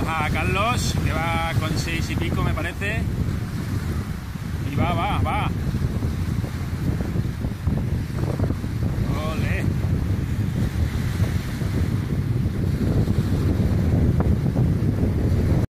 a Carlos, que va con 6 y pico me parece. Y va.